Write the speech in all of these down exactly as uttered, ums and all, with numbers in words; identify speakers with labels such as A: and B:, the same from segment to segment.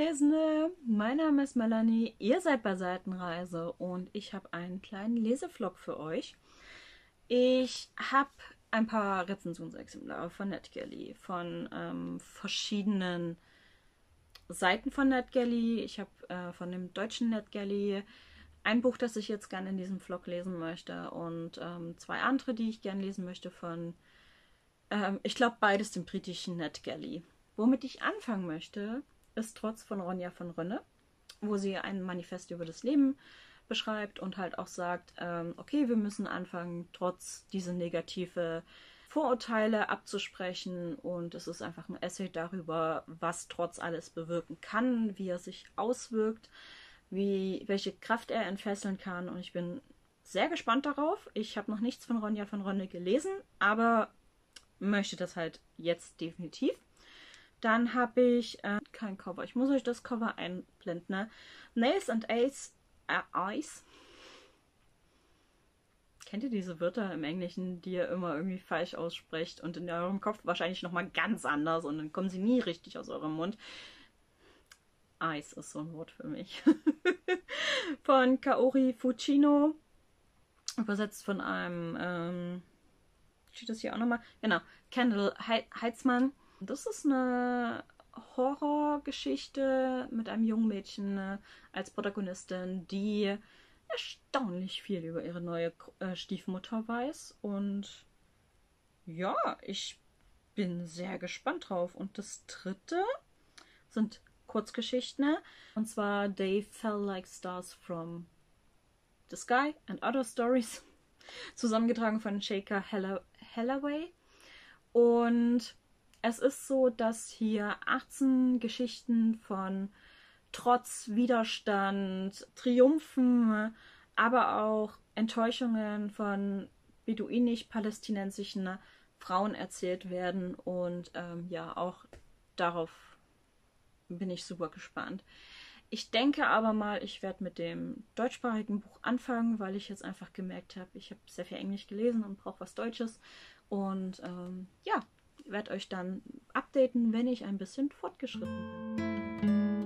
A: Lesende, mein Name ist Melanie, ihr seid bei Seitenreise und ich habe einen kleinen Lesevlog für euch. Ich habe ein paar Rezensionsexemplare von NetGalley, von ähm, verschiedenen Seiten von NetGalley. Ich habe äh, von dem deutschen NetGalley ein Buch, das ich jetzt gerne in diesem Vlog lesen möchte und ähm, zwei andere, die ich gerne lesen möchte von, ähm, ich glaube beides dem britischen NetGalley. Womit ich anfangen möchte, ist Trotz von Ronja von Rönne, wo sie ein Manifest über das Leben beschreibt und halt auch sagt, ähm, okay, wir müssen anfangen, trotz diese negative Vorurteile abzusprechen, und es ist einfach ein Essay darüber, was Trotz alles bewirken kann, wie er sich auswirkt, wie, welche Kraft er entfesseln kann, und ich bin sehr gespannt darauf. Ich habe noch nichts von Ronja von Rönne gelesen, aber möchte das halt jetzt definitiv. Dann habe ich äh, kein Cover. Ich muss euch das Cover einblenden. Ne? Nails and Ace, äh, Eyes. Kennt ihr diese Wörter im Englischen, die ihr immer irgendwie falsch aussprecht und in eurem Kopf wahrscheinlich nochmal ganz anders und dann kommen sie nie richtig aus eurem Mund? Eyes ist so ein Wort für mich. Von Kaori Fucino. Übersetzt von einem, ähm, steht das hier auch nochmal? Genau, Kendall Heitzmann. Das ist eine Horrorgeschichte mit einem jungen Mädchen als Protagonistin, die erstaunlich viel über ihre neue Stiefmutter weiß. Und ja, ich bin sehr gespannt drauf. Und das dritte sind Kurzgeschichten. Und zwar They Fell Like Stars from the Sky and Other Stories. Zusammengetragen von Shaker Halloway. Und es ist so, dass hier achtzehn Geschichten von Trotz, Widerstand, Triumphen, aber auch Enttäuschungen von beduinisch-palästinensischen Frauen erzählt werden. Und ähm, ja, auch darauf bin ich super gespannt. Ich denke aber mal, ich werde mit dem deutschsprachigen Buch anfangen, weil ich jetzt einfach gemerkt habe, ich habe sehr viel Englisch gelesen und brauche was Deutsches. Und ähm, ja, werde euch dann updaten, wenn ich ein bisschen fortgeschritten bin.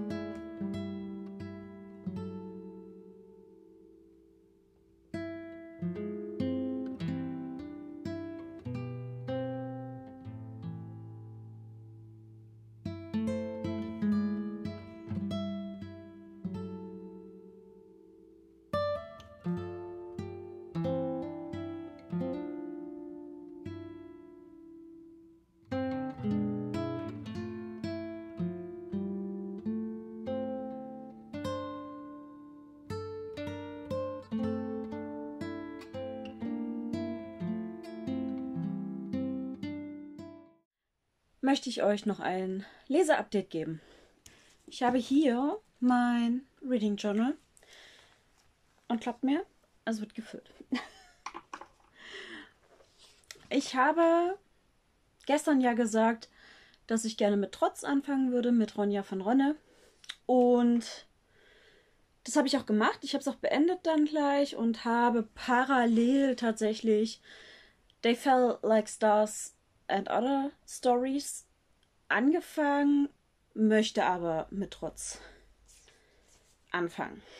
A: Möchte ich euch noch ein Leseupdate geben. Ich habe hier mein Reading Journal und glaubt mir, es wird gefüllt. Ich habe gestern ja gesagt, dass ich gerne mit Trotz anfangen würde, mit Ronja von Rönne, und das habe ich auch gemacht. Ich habe es auch beendet dann gleich und habe parallel tatsächlich They Fell Like Stars and Other Stories angefangen, möchte aber mit Trotz anfangen.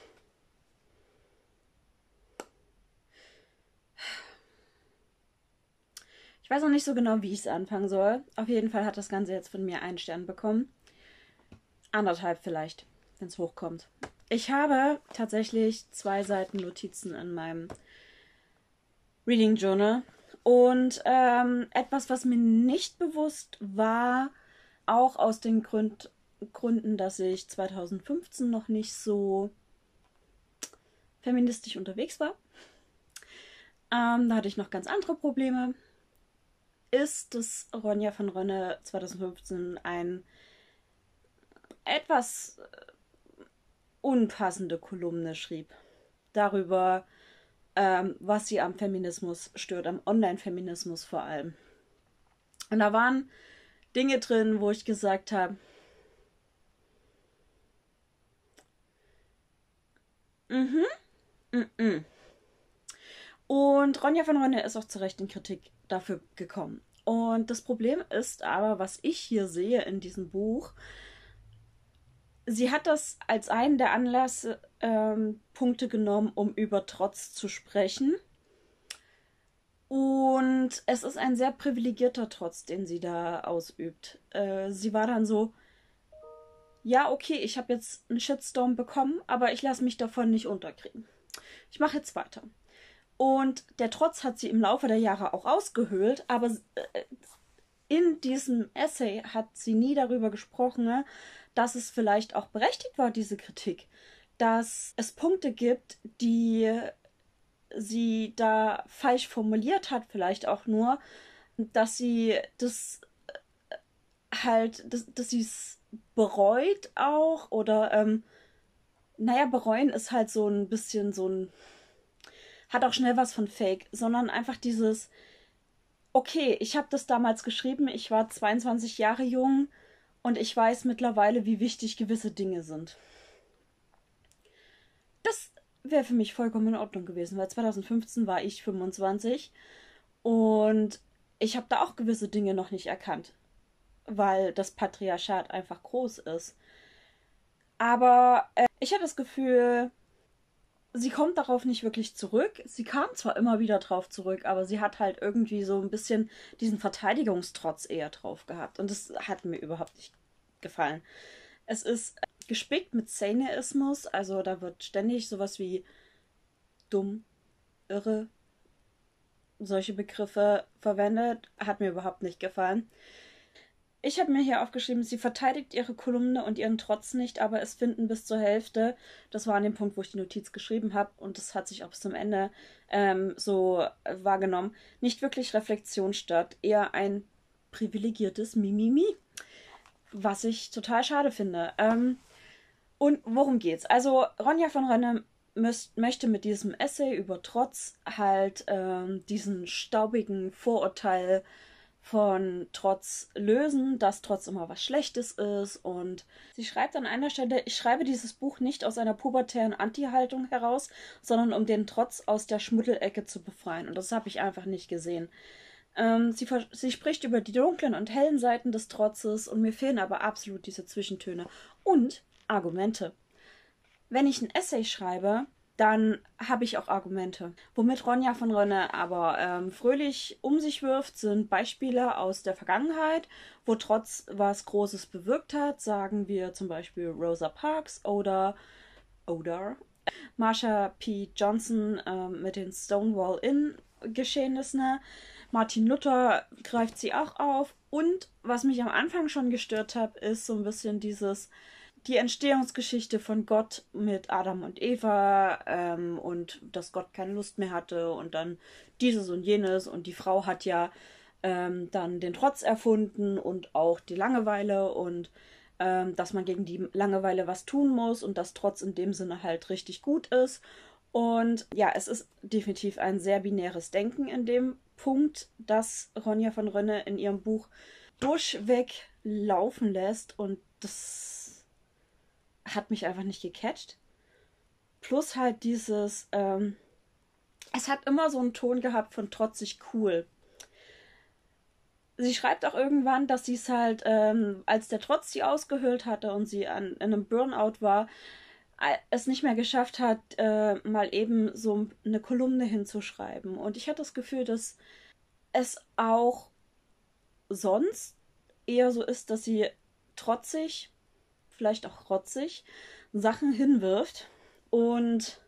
A: Ich weiß noch nicht so genau, wie ich es anfangen soll. Auf jeden Fall hat das Ganze jetzt von mir einen Stern bekommen. Anderthalb vielleicht, wenn es hochkommt. Ich habe tatsächlich zwei Seiten Notizen in meinem Reading Journal. Und ähm, etwas, was mir nicht bewusst war, auch aus den Grund, Gründen, dass ich zweitausendfünfzehn noch nicht so feministisch unterwegs war. Ähm, da hatte ich noch ganz andere Probleme. Ist, dass Ronja von Rönne zweitausendfünfzehn ein etwas unpassende Kolumne schrieb. Darüber, Ähm, was sie am Feminismus stört, am Online-Feminismus vor allem. Und da waren Dinge drin, wo ich gesagt habe, mhm, mhm. Mm. Und Ronja von Rönne ist auch zu Recht in Kritik dafür gekommen. Und das Problem ist aber, was ich hier sehe in diesem Buch, Sie hat das als einen der Anlasspunkte ähm, Punkte genommen, um über Trotz zu sprechen. Und es ist ein sehr privilegierter Trotz, den sie da ausübt. Äh, sie war dann so, ja, okay, ich habe jetzt einen Shitstorm bekommen, aber ich lasse mich davon nicht unterkriegen. Ich mache jetzt weiter. Und der Trotz hat sie im Laufe der Jahre auch ausgehöhlt, aber äh, in diesem Essay hat sie nie darüber gesprochen, ne, dass es vielleicht auch berechtigt war, diese Kritik. Dass es Punkte gibt, die sie da falsch formuliert hat, vielleicht auch nur, dass sie das halt, dass, dass sie es bereut auch oder, ähm, naja, bereuen ist halt so ein bisschen so ein, hat auch schnell was von Fake, sondern einfach dieses, okay, ich habe das damals geschrieben, ich war zweiundzwanzig Jahre jung und ich weiß mittlerweile, wie wichtig gewisse Dinge sind. Das wäre für mich vollkommen in Ordnung gewesen, weil zwanzig fünfzehn war ich fünfundzwanzig und ich habe da auch gewisse Dinge noch nicht erkannt, weil das Patriarchat einfach groß ist. Aber äh, ich habe das Gefühl, sie kommt darauf nicht wirklich zurück. Sie kam zwar immer wieder drauf zurück, aber sie hat halt irgendwie so ein bisschen diesen Verteidigungstrotz eher drauf gehabt. Und das hat mir überhaupt nicht gefallen. Es ist äh, gespickt mit Szeneismus, also da wird ständig sowas wie dumm, irre, solche Begriffe verwendet. Hat mir überhaupt nicht gefallen. Ich habe mir hier aufgeschrieben, sie verteidigt ihre Kolumne und ihren Trotz nicht, aber es finden bis zur Hälfte, das war an dem Punkt, wo ich die Notiz geschrieben habe, und das hat sich auch bis zum Ende ähm, so äh, wahrgenommen, nicht wirklich Reflexion statt, eher ein privilegiertes Mimimi, was ich total schade finde. Ähm, und worum geht's? Also Ronja von Rönne müsst, möchte mit diesem Essay über Trotz halt ähm, diesen staubigen Vorurteil von Trotz lösen, dass Trotz immer was Schlechtes ist. Und sie schreibt an einer Stelle, ich schreibe dieses Buch nicht aus einer pubertären Anti-Haltung heraus, sondern um den Trotz aus der Schmuddelecke zu befreien. Und das habe ich einfach nicht gesehen. Ähm, sie, sie spricht über die dunklen und hellen Seiten des Trotzes und mir fehlen aber absolut diese Zwischentöne. Und Argumente. Wenn ich ein Essay schreibe, dann habe ich auch Argumente. Womit Ronja von Rönne aber ähm, fröhlich um sich wirft, sind Beispiele aus der Vergangenheit, wo Trotz was Großes bewirkt hat. Sagen wir zum Beispiel Rosa Parks oder oder Marsha P. Johnson ähm, mit den Stonewall Inn-Geschehnissen. Martin Luther greift sie auch auf. Und was mich am Anfang schon gestört hat, ist so ein bisschen dieses die Entstehungsgeschichte von Gott mit Adam und Eva ähm, und dass Gott keine Lust mehr hatte und dann dieses und jenes und die Frau hat ja ähm, dann den Trotz erfunden und auch die Langeweile und ähm, dass man gegen die Langeweile was tun muss und dass Trotz in dem Sinne halt richtig gut ist. Und ja, es ist definitiv ein sehr binäres Denken in dem Punkt, das Ronja von Rönne in ihrem Buch durchweg laufen lässt und das hat mich einfach nicht gecatcht. Plus halt dieses, ähm, es hat immer so einen Ton gehabt von trotzig cool. Sie schreibt auch irgendwann, dass sie es halt, ähm, als der Trotz sie ausgehöhlt hatte und sie an, in einem Burnout war, es nicht mehr geschafft hat, äh, mal eben so eine Kolumne hinzuschreiben. Und ich hatte das Gefühl, dass es auch sonst eher so ist, dass sie trotzig, vielleicht auch rotzig, Sachen hinwirft. Und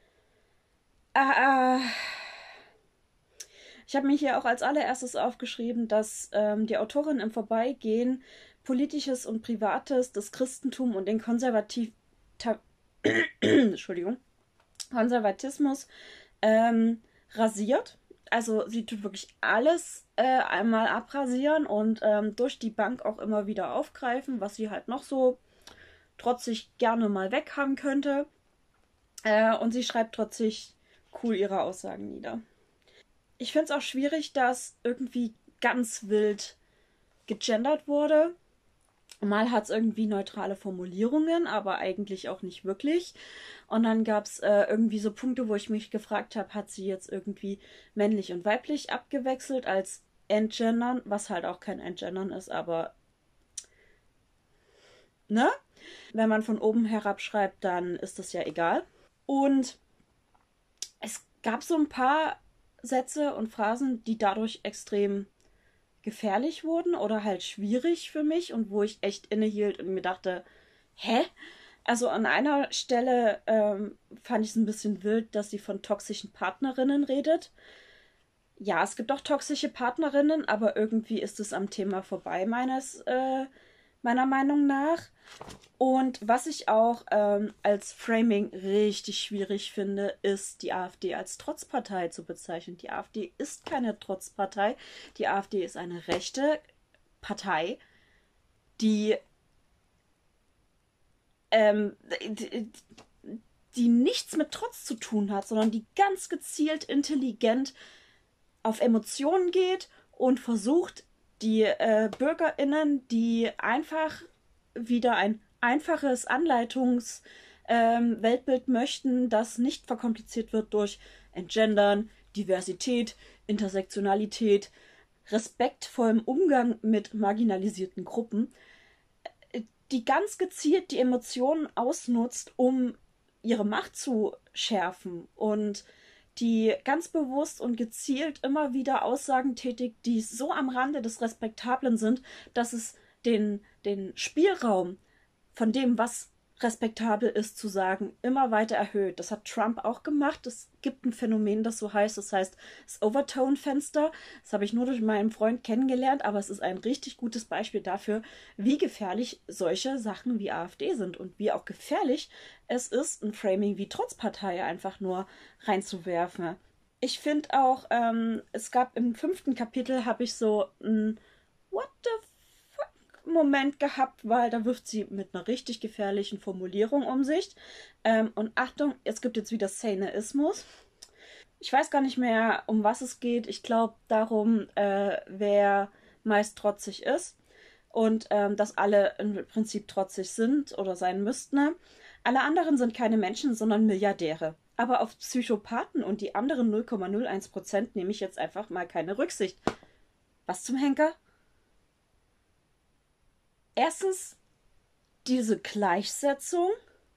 A: äh, ich habe mir hier auch als allererstes aufgeschrieben, dass ähm, die Autorin im Vorbeigehen Politisches und Privates, das Christentum und den Konservativ Entschuldigung, Konservatismus ähm, rasiert. Also sie tut wirklich alles äh, einmal abrasieren und ähm, durch die Bank auch immer wieder aufgreifen, was sie halt noch so trotzig gerne mal weghaben könnte. Äh, und sie schreibt trotzig cool ihre Aussagen nieder. Ich finde es auch schwierig, dass irgendwie ganz wild gegendert wurde. Mal hat es irgendwie neutrale Formulierungen, aber eigentlich auch nicht wirklich. Und dann gab es äh, irgendwie so Punkte, wo ich mich gefragt habe, hat sie jetzt irgendwie männlich und weiblich abgewechselt als Entgendern, was halt auch kein Entgendern ist, aber ne?
B: Wenn man von oben herab schreibt, dann ist das ja egal. Und es gab so ein paar Sätze und Phrasen, die dadurch extrem gefährlich wurden oder halt schwierig für mich und wo ich echt innehielt und mir dachte, hä? Also an einer Stelle ähm, fand ich es ein bisschen wild, dass sie von toxischen Partnerinnen redet. Ja, es gibt auch toxische Partnerinnen, aber irgendwie ist es am Thema vorbei, meines, äh, meiner Meinung nach. Und was ich auch ähm, als Framing richtig schwierig finde, ist die AfD als Trotzpartei zu bezeichnen. Die AfD ist keine Trotzpartei. Die AfD ist eine rechte Partei, die, ähm, die, die nichts mit Trotz zu tun hat, sondern die ganz gezielt intelligent auf Emotionen geht und versucht, die äh, BürgerInnen, die einfach wieder ein einfaches Anleitungs- ähm, Weltbild möchten, das nicht verkompliziert wird durch Entgendern, Diversität, Intersektionalität, respektvollem Umgang mit marginalisierten Gruppen, die ganz gezielt die Emotionen ausnutzt, um ihre Macht zu schärfen und die ganz bewusst und gezielt immer wieder Aussagen tätigt, die so am Rande des Respektablen sind, dass es den, den Spielraum von dem, was respektabel ist zu sagen, immer weiter erhöht. Das hat Trump auch gemacht. Es gibt ein Phänomen, das so heißt. Das heißt das Overtone-Fenster. Das habe ich nur durch meinen Freund kennengelernt, aber es ist ein richtig gutes Beispiel dafür, wie gefährlich solche Sachen wie AfD sind und wie auch gefährlich es ist, ein Framing wie Trotzpartei einfach nur reinzuwerfen. Ich finde auch, ähm, es gab im fünften Kapitel, habe ich so ein What the Moment gehabt, weil da wirft sie mit einer richtig gefährlichen Formulierung um sich. Ähm, und Achtung, es gibt jetzt wieder Szeneismus. Ich weiß gar nicht mehr, um was es geht. Ich glaube darum, äh, wer meist trotzig ist und ähm, dass alle im Prinzip trotzig sind oder sein müssten. Alle anderen sind keine Menschen, sondern Milliardäre. Aber auf Psychopathen und die anderen null Komma null eins Prozent nehme ich jetzt einfach mal keine Rücksicht. Was zum Henker? Erstens diese Gleichsetzung.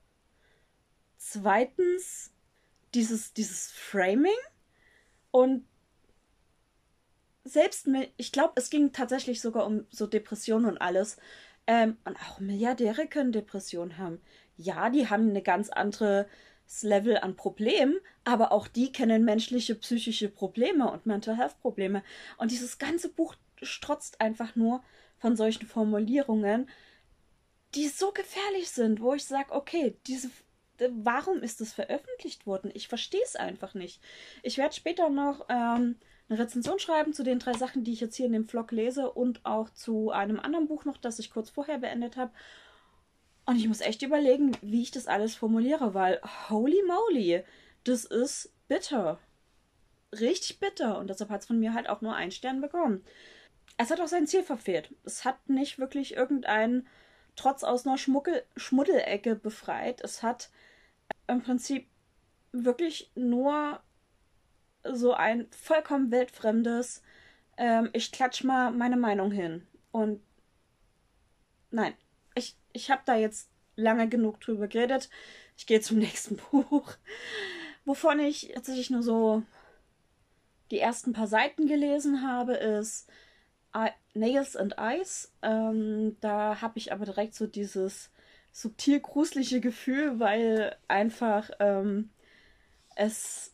B: Zweitens dieses, dieses Framing. Und selbst, ich glaube, es ging tatsächlich sogar um so Depressionen und alles. Ähm, und auch Milliardäre können Depressionen haben. Ja, die haben eine ganz andere Level an Problemen, aber auch die kennen menschliche psychische Probleme und Mental Health Probleme. Und dieses ganze Buch strotzt einfach nur von solchen Formulierungen, die so gefährlich sind, wo ich sage, okay, diese, warum ist das veröffentlicht worden? Ich verstehe es einfach nicht. Ich werde später noch ähm, eine Rezension schreiben zu den drei Sachen, die ich jetzt hier in dem Vlog lese und auch zu einem anderen Buch noch, das ich kurz vorher beendet habe. Und ich muss echt überlegen, wie ich das alles formuliere, weil holy moly, das ist bitter. Richtig bitter. Und deshalb hat es von mir halt auch nur einen Stern bekommen. Es hat auch sein Ziel verfehlt. Es hat nicht wirklich irgendeinen Trotz aus einer Schmuckel Schmuddelecke befreit. Es hat im Prinzip wirklich nur so ein vollkommen weltfremdes, ähm, ich klatsch mal meine Meinung hin. Und nein, ich, ich habe da jetzt lange genug drüber geredet. Ich gehe zum nächsten Buch, wovon ich tatsächlich nur so die ersten paar Seiten gelesen habe, ist I Nails and Eyes. Ähm, da habe ich aber direkt so dieses subtil gruselige Gefühl, weil einfach ähm, es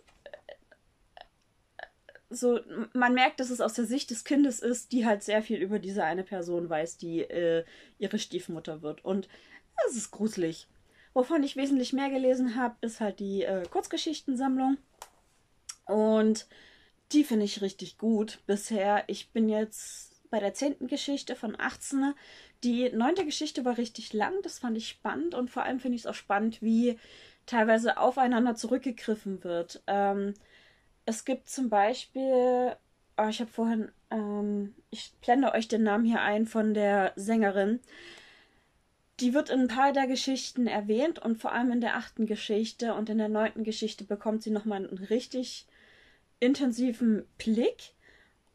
B: so, man merkt, dass es aus der Sicht des Kindes ist, die halt sehr viel über diese eine Person weiß, die äh, ihre Stiefmutter wird. Und es ist gruselig. Wovon ich wesentlich mehr gelesen habe, ist halt die äh, Kurzgeschichtensammlung. Und die finde ich richtig gut bisher. Ich bin jetzt bei der zehnten Geschichte von achtzehn. Die neunte Geschichte war richtig lang, das fand ich spannend und vor allem finde ich es auch spannend, wie teilweise aufeinander zurückgegriffen wird. Ähm, es gibt zum Beispiel, oh, ich habe vorhin, ähm, ich blende euch den Namen hier ein von der Sängerin. Die wird in ein paar der Geschichten erwähnt und vor allem in der achten Geschichte und in der neunten Geschichte bekommt sie nochmal einen richtig intensiven Blick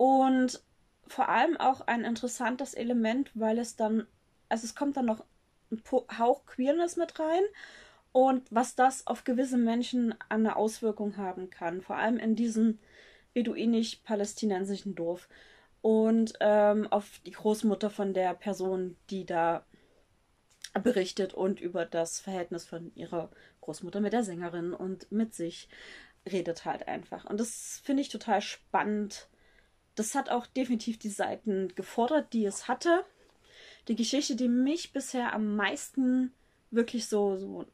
B: und vor allem auch ein interessantes Element, weil es dann, also es kommt dann noch einen Hauch Queerness mit rein und was das auf gewisse Menschen eine Auswirkung haben kann. Vor allem in diesem beduinisch-palästinensischen Dorf. Und ähm, auf die Großmutter von der Person, die da berichtet und über das Verhältnis von ihrer Großmutter mit der Sängerin und mit sich redet halt einfach. Und das finde ich total spannend. Das hat auch definitiv die Seiten gefordert, die es hatte. Die Geschichte, die mich bisher am meisten wirklich so, so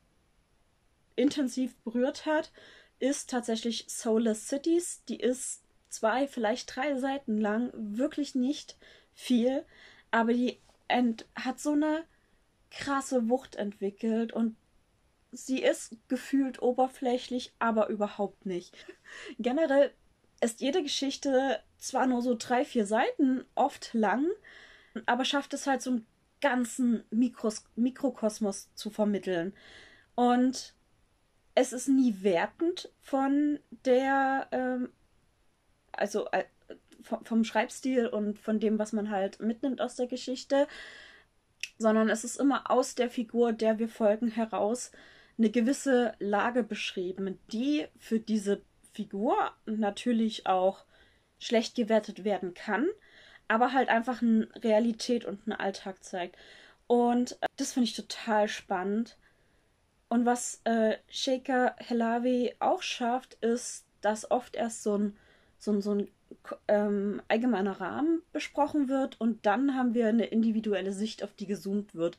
B: intensiv berührt hat, ist tatsächlich Soulless Cities. Die ist zwei, vielleicht drei Seiten lang, wirklich nicht viel, aber die hat so eine krasse Wucht entwickelt und sie ist gefühlt oberflächlich, aber überhaupt nicht. Generell ist jede Geschichte zwar nur so drei, vier Seiten oft lang, aber schafft es halt so einen ganzen Mikros Mikrokosmos zu vermitteln. Und es ist nie wertend von der, ähm, also äh, vom, vom Schreibstil und von dem, was man halt mitnimmt aus der Geschichte, sondern es ist immer aus der Figur, der wir folgen, heraus eine gewisse Lage beschrieben, die für diese Figur natürlich auch schlecht gewertet werden kann, aber halt einfach eine Realität und einen Alltag zeigt. Und äh, das finde ich total spannend. Und was äh, Sheikha Helavi auch schafft, ist, dass oft erst so ein, so ein, so ein ähm, allgemeiner Rahmen besprochen wird und dann haben wir eine individuelle Sicht, auf die gezoomt wird.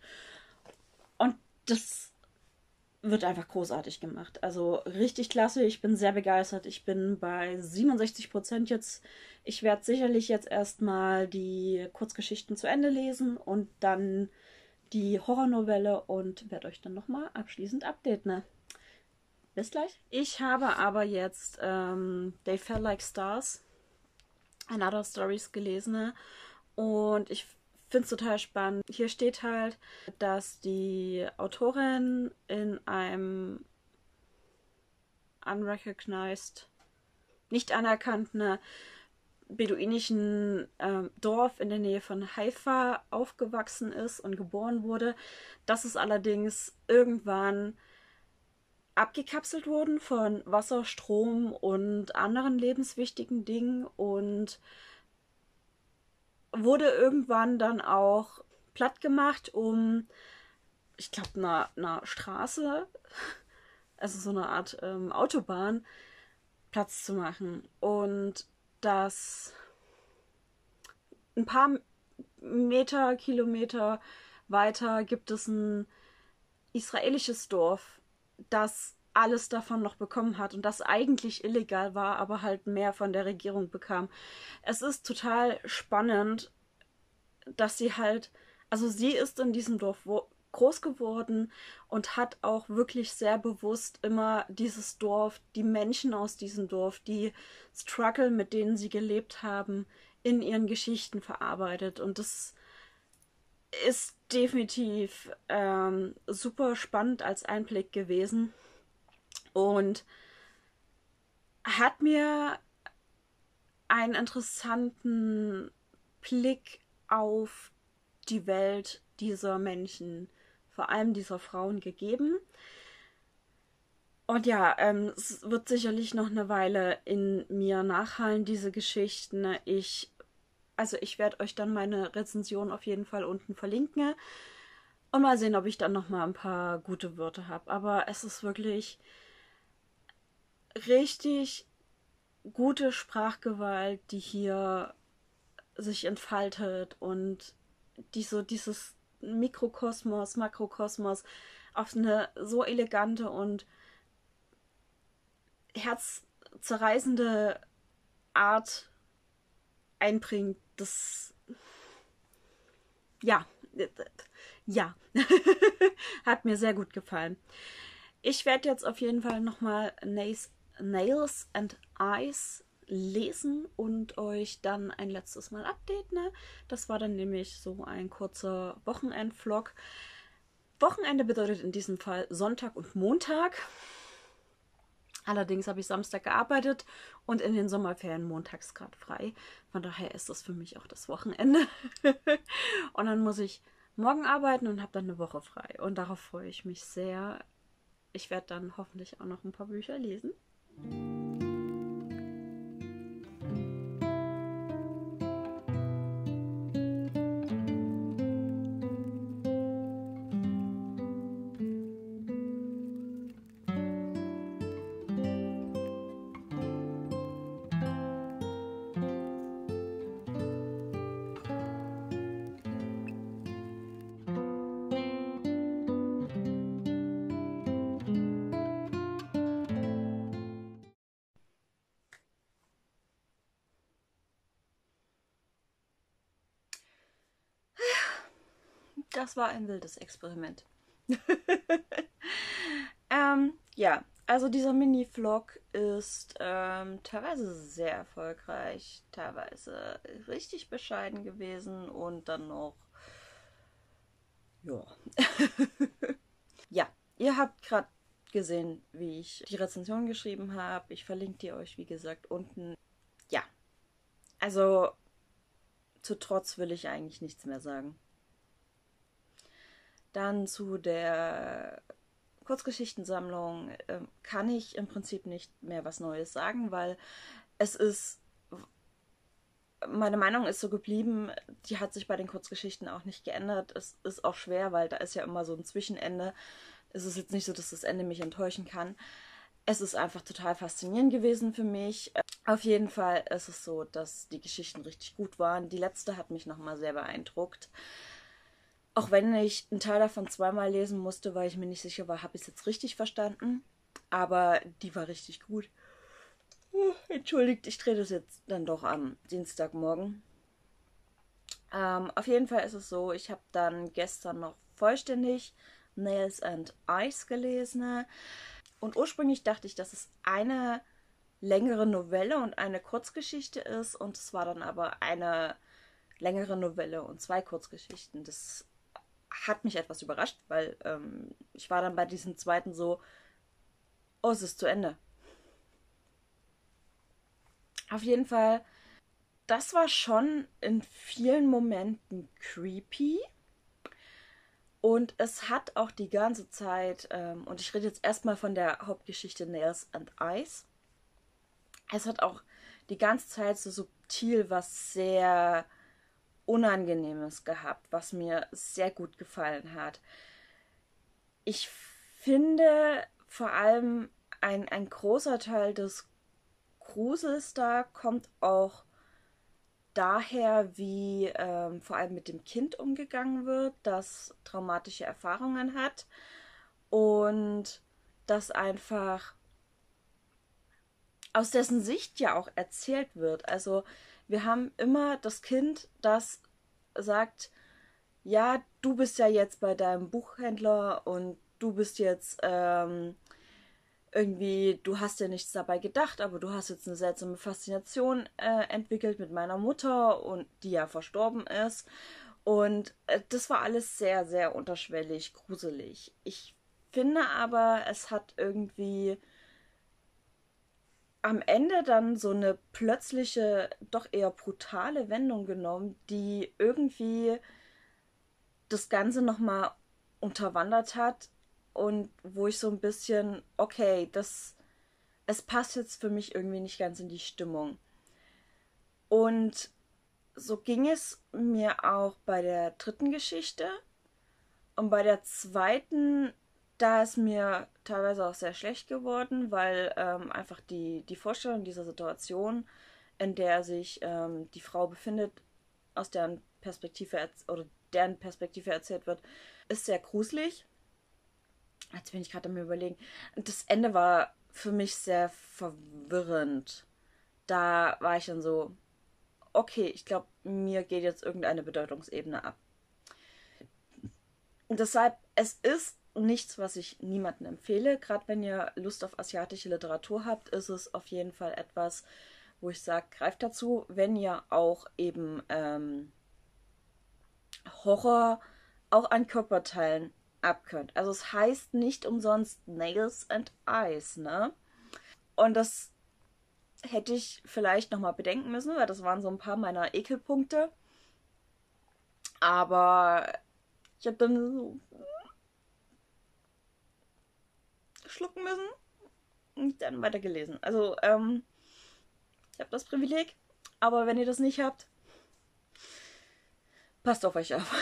B: Und das wird einfach großartig gemacht. Also richtig klasse. Ich bin sehr begeistert. Ich bin bei siebenundsechzig Prozent jetzt. Ich werde sicherlich jetzt erstmal die Kurzgeschichten zu Ende lesen und dann die Horrornovelle und werde euch dann nochmal abschließend updaten. Ne? Bis gleich. Ich habe aber jetzt ähm, They Fell Like Stars and Other Stories gelesen, ne? Und ich finde es total spannend. Hier steht halt, dass die Autorin in einem unrecognized, nicht anerkannten beduinischen äh, Dorf in der Nähe von Haifa aufgewachsen ist und geboren wurde. Das ist allerdings irgendwann abgekapselt worden von Wasser, Strom und anderen lebenswichtigen Dingen und wurde irgendwann dann auch platt gemacht, um, ich glaube, einer, einer Straße, also so eine Art ähm, Autobahn, Platz zu machen. Und das ein paar Meter, Kilometer weiter gibt es ein israelisches Dorf, das alles davon noch bekommen hat und das eigentlich illegal war, aber halt mehr von der Regierung bekam. Es ist total spannend, dass sie halt, also sie ist in diesem Dorf groß geworden und hat auch wirklich sehr bewusst immer dieses Dorf, die Menschen aus diesem Dorf, die Struggle, mit denen sie gelebt haben, in ihren Geschichten verarbeitet. Und das ist definitiv ähm, super spannend als Einblick gewesen und hat mir einen interessanten Blick auf die Welt dieser Menschen, vor allem dieser Frauen, gegeben. Und ja, ähm, es wird sicherlich noch eine Weile in mir nachhallen, diese Geschichten. Ich, also ich werde euch dann meine Rezension auf jeden Fall unten verlinken und mal sehen, ob ich dann noch mal ein paar gute Wörter habe. Aber es ist wirklich richtig gute Sprachgewalt, die hier sich entfaltet und die so dieses Mikrokosmos, Makrokosmos auf eine so elegante und herzzerreißende Art einbringt. Das ja, ja, hat mir sehr gut gefallen. Ich werde jetzt auf jeden Fall nochmal Nails and Eyes lesen und euch dann ein letztes Mal updaten. Ne? Das war dann nämlich so ein kurzer Wochenend-Vlog. Wochenende bedeutet in diesem Fall Sonntag und Montag. Allerdings habe ich Samstag gearbeitet und in den Sommerferien montags gerade frei. Von daher ist das für mich auch das Wochenende. Und dann muss ich morgen arbeiten und habe dann eine Woche frei. Und darauf freue ich mich sehr. Ich werde dann hoffentlich auch noch ein paar Bücher lesen.
A: Das war ein wildes Experiment. ähm, ja, also dieser Mini-Vlog ist ähm, teilweise sehr erfolgreich, teilweise richtig bescheiden gewesen und dann noch, ja. Ja, ihr habt gerade gesehen, wie ich die Rezension geschrieben habe. Ich verlinke die euch, wie gesagt, unten. Ja, also zu Trotz will ich eigentlich nichts mehr sagen. Dann zu der Kurzgeschichtensammlung äh, kann ich im Prinzip nicht mehr was Neues sagen, weil es ist, meine Meinung ist so geblieben, die hat sich bei den Kurzgeschichten auch nicht geändert. Es ist auch schwer, weil da ist ja immer so ein Zwischenende. Es ist jetzt nicht so, dass das Ende mich enttäuschen kann. Es ist einfach total faszinierend gewesen für mich. Auf jeden Fall ist es so, dass die Geschichten richtig gut waren. Die letzte hat mich nochmal sehr beeindruckt. Auch wenn ich einen Teil davon zweimal lesen musste, weil ich mir nicht sicher war, habe ich es jetzt richtig verstanden. Aber die war richtig gut. Entschuldigt, ich drehe das jetzt dann doch am Dienstagmorgen. Ähm, auf jeden Fall ist es so, ich habe dann gestern noch vollständig Nails and Ice gelesen. Und ursprünglich dachte ich, dass es eine längere Novelle und eine Kurzgeschichte ist. Und es war dann aber eine längere Novelle und zwei Kurzgeschichten. Das hat mich etwas überrascht, weil ähm, ich war dann bei diesem zweiten so, oh, es ist zu Ende. Auf jeden Fall, das war schon in vielen Momenten creepy. Und es hat auch die ganze Zeit, ähm, und ich rede jetzt erstmal von der Hauptgeschichte Nails and Ice, es hat auch die ganze Zeit so subtil was sehr Unangenehmes gehabt, was mir sehr gut gefallen hat. Ich finde vor allem ein, ein großer Teil des Grusels da kommt auch daher, wie ähm, vor allem mit dem Kind umgegangen wird, das traumatische Erfahrungen hat und das einfach aus dessen Sicht ja auch erzählt wird. Also wir haben immer das Kind, das sagt, ja, du bist ja jetzt bei deinem Buchhändler und du bist jetzt ähm, irgendwie, du hast ja nichts dabei gedacht, aber du hast jetzt eine seltsame Faszination äh, entwickelt mit meiner Mutter und die ja verstorben ist. Und äh, das war alles sehr, sehr unterschwellig, gruselig. Ich finde aber, es hat irgendwie am Ende dann so eine plötzliche, doch eher brutale Wendung genommen, die irgendwie das Ganze nochmal unterwandert hat und wo ich so ein bisschen, okay, das, es passt jetzt für mich irgendwie nicht ganz in die Stimmung. Und so ging es mir auch bei der dritten Geschichte. Und bei der zweiten, da ist mir teilweise auch sehr schlecht geworden, weil ähm, einfach die, die Vorstellung dieser Situation, in der sich ähm, die Frau befindet, aus deren Perspektive oder deren Perspektive erzählt wird, ist sehr gruselig. Jetzt bin ich gerade am Überlegen. Das Ende war für mich sehr verwirrend. Da war ich dann so, okay, ich glaube, mir geht jetzt irgendeine Bedeutungsebene ab. Und deshalb, es ist nichts, was ich niemandem empfehle. Gerade wenn ihr Lust auf asiatische Literatur habt, ist es auf jeden Fall etwas, wo ich sage, greift dazu, wenn ihr auch eben ähm, Horror auch an Körperteilen abkönnt. Also es heißt nicht umsonst Nails and Eyes, ne? Und das hätte ich vielleicht nochmal bedenken müssen, weil das waren so ein paar meiner Ekelpunkte. Aber Ich habe dann so schlucken müssen und dann weitergelesen. Also, ähm, ich habe das Privileg, aber wenn ihr das nicht habt, passt auf euch auf.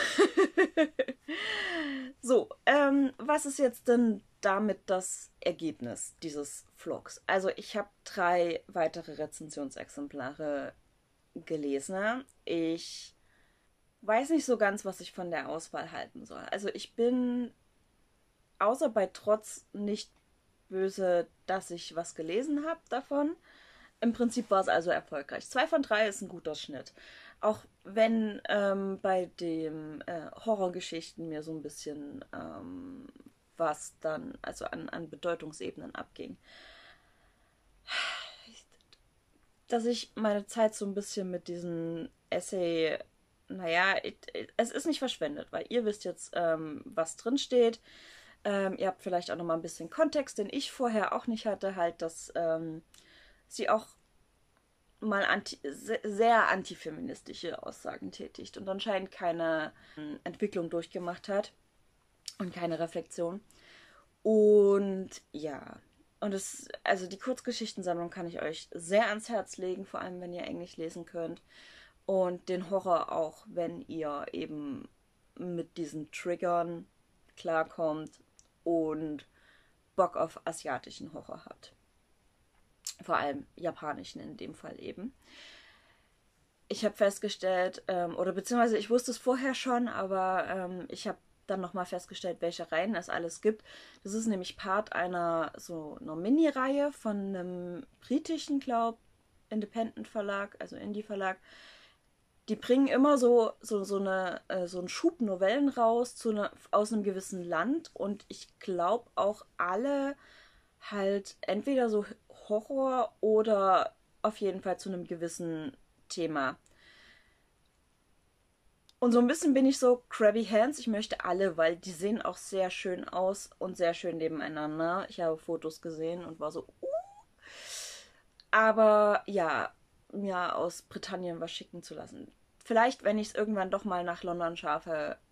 A: So, ähm, was ist jetzt denn damit das Ergebnis dieses Vlogs? Also ich habe drei weitere Rezensionsexemplare gelesen. Ich weiß nicht so ganz, was ich von der Auswahl halten soll. Also ich bin außer bei Trotz nicht böse, dass ich was gelesen habe davon. Im Prinzip war es also erfolgreich. Zwei von drei ist ein guter Schnitt. Auch wenn ähm, bei den äh, Horrorgeschichten mir so ein bisschen ähm, was dann, also an, an Bedeutungsebenen abging. Dass ich meine Zeit so ein bisschen mit diesem Essay, naja, it, it, es ist nicht verschwendet, weil ihr wisst jetzt, ähm, was drin steht. Ähm, ihr habt vielleicht auch noch mal ein bisschen Kontext, den ich vorher auch nicht hatte, halt, dass ähm, sie auch mal anti, sehr antifeministische Aussagen tätigt und anscheinend keine Entwicklung durchgemacht hat und keine Reflexion. Und ja, und es, also die Kurzgeschichtensammlung kann ich euch sehr ans Herz legen, vor allem wenn ihr Englisch lesen könnt. Und den Horror auch, wenn ihr eben mit diesen Triggern klarkommt und Bock auf asiatischen Horror habt. Vor allem japanischen in dem Fall eben. Ich habe festgestellt, ähm, oder beziehungsweise ich wusste es vorher schon, aber ähm, ich habe dann nochmal festgestellt, welche Reihen es alles gibt. Das ist nämlich Part einer so einer Mini-Reihe von einem britischen, glaub, Independent Verlag, also Indie Verlag. Die bringen immer so, so, so, eine, äh, so einen Schub Novellen raus zu ne, aus einem gewissen Land und ich glaube auch alle halt entweder so Horror oder auf jeden Fall zu einem gewissen Thema. Und so ein bisschen bin ich so Krabby Hands. Ich möchte alle, weil die sehen auch sehr schön aus und sehr schön nebeneinander. Ich habe Fotos gesehen und war so, uh. Aber ja, mir aus Britannien was schicken zu lassen. Vielleicht, wenn ich es irgendwann doch mal nach London schaffe,